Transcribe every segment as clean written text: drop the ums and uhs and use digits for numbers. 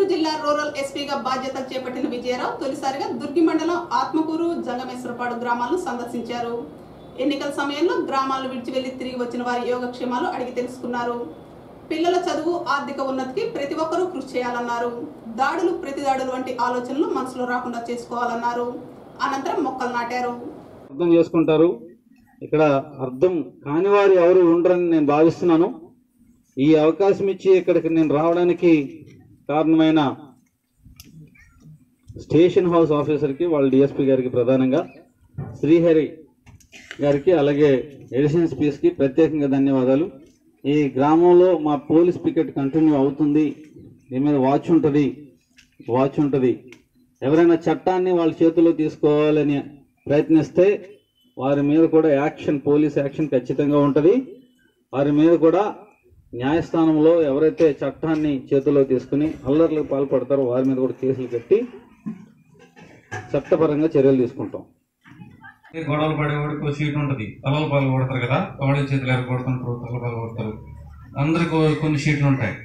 జిల్లా రూరల్ ఎస్పీగా బాధ్యతలు చేపట్టిన విజయరావు తొలిసారిగా దుర్గి మండలం ఆత్మకూరు జంగమేశ్వరపాడు గ్రామాలను సందర్శించారు. ఎన్నికల సమయంలో గ్రామాలను విడిచి వెళ్లి తిరిగి వచ్చిన వారి యోగక్షేమాలు అడిగి తెలుసుకున్నారు. పిల్లల చదువు, ఆర్థిక ఉన్నతికి ప్రతి ఒక్కరూ కృషి చేయాలన్నారు. దాడులు, ప్రతిదాడులు వంటి ఆలోచనలు మనసులో రాకుండా చేసుకోవాలన్నారు. అనంతరం మొక్కలు నాటారు. అర్థం చేసుకుంటారు. ఇక్కడ అర్థం కాని వారు ఎవరు ఉండరని నేను భావిస్తున్నాను. ఈ అవకాశం ఇచ్చి ఇక్కడికి నేను రావడానికి కారణమైన స్టేషన్ హౌస్ ఆఫీసర్కి, వాళ్ళ డిఎస్పీ గారికి, ప్రధానంగా శ్రీహరి గారికి, అలాగే ఎడిషనల్ ఎస్పీస్కి ప్రత్యేకంగా ధన్యవాదాలు. ఈ గ్రామంలో మా పోలీస్ పికెట్ కంటిన్యూ అవుతుంది. దీని మీద వాచ్ ఉంటుంది. ఎవరైనా చట్టాన్ని వాళ్ళ చేతుల్లో తీసుకోవాలని ప్రయత్నిస్తే వారి మీద కూడా పోలీస్ యాక్షన్ ఖచ్చితంగా ఉంటుంది. వారి మీద కూడా న్యాయస్థానంలో ఎవరైతే చట్టాన్ని చేతుల్లో తీసుకుని అల్లర్లకు పాల్పడతారో వారి మీద కూడా కేసులు కట్టి చట్టపరంగా చర్యలు తీసుకుంటాం. గొడవలు పడేవాడికి సీట్ ఉంటుంది. తలలు పాలు కొడతారు కదా, వాడి చేతులు ఎర కొడుతుంటారు, తలలు పాలు కొడతారు. అందరికి కొన్ని షీట్లు ఉంటాయి.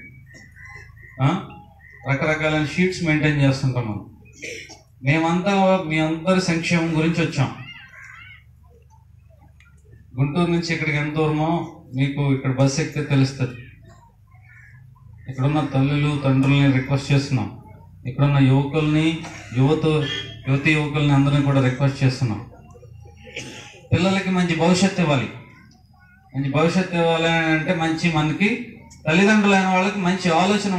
రకరకాలైన షీట్స్ మెయింటైన్ చేస్తుంటాం మనం. మేమంతా మీ అందరి సంక్షేమం గురించి వచ్చాం. గుంటూరు నుంచి ఇక్కడికి ఎంత దూరమో మీకు ఇక్కడ బస్సు ఎక్కితే తెలుస్తుంది. ఇక్కడున్న తల్లులు, తండ్రుల్ని రిక్వెస్ట్ చేస్తున్నాం. ఇక్కడున్న యువకుల్ని అందరినీ కూడా రిక్వెస్ట్ చేస్తున్నాం. పిల్లలకి మంచి భవిష్యత్తు ఇవ్వాలి. అంటే మనకి తల్లిదండ్రులైన వాళ్ళకి మంచి ఆలోచన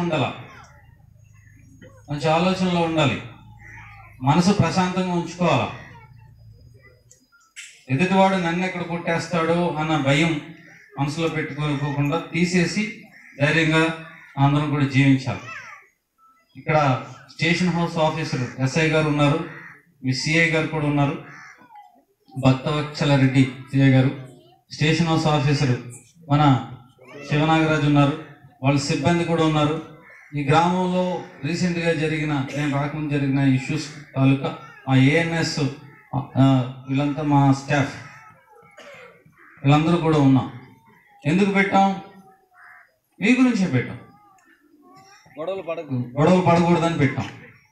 మంచి ఆలోచనలో ఉండాలి. మనసు ప్రశాంతంగా ఉంచుకోవాలి. ఎదుటివాడు నన్ను ఎక్కడ కొట్టేస్తాడు అన్న భయం మనసులో పెట్టుకోకుండా తీసేసి ధైర్యంగా అందరం కూడా జీవించాలి. ఇక్కడ స్టేషన్ హౌస్ ఆఫీసర్ ఎస్ఐ గారు ఉన్నారు, మీ సిఐ గారు కూడా ఉన్నారు, భక్తవత్సల రెడ్డి సిఐ గారు, స్టేషన్ హౌస్ ఆఫీసర్ మన శివనాగరాజు ఉన్నారు, వాళ్ళ సిబ్బంది కూడా ఉన్నారు. ఈ గ్రామంలో రీసెంట్గా నేను రాకముందు జరిగిన ఇష్యూస్ తాలూకా ఆ ఏఎన్ఎస్ వీళ్ళంతా మా స్టాఫ్ వీళ్ళందరూ కూడా ఉన్నాం. ఎందుకు పెట్టాం? మీ గురించే పెట్టాం. గొడవలు పడకూడదని పెట్టాం.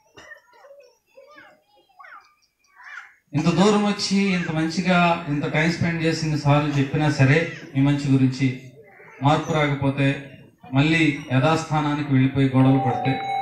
ఇంత దూరం వచ్చి ఇంత మంచిగా ఇంత టైం స్పెండ్ చేసి ఇన్నిసార్లు చెప్పినా సరే మీ మంచి గురించి మార్పు రాకపోతే మళ్ళీ యథాస్థానానికి వెళ్ళిపోయి గొడవలు పడితే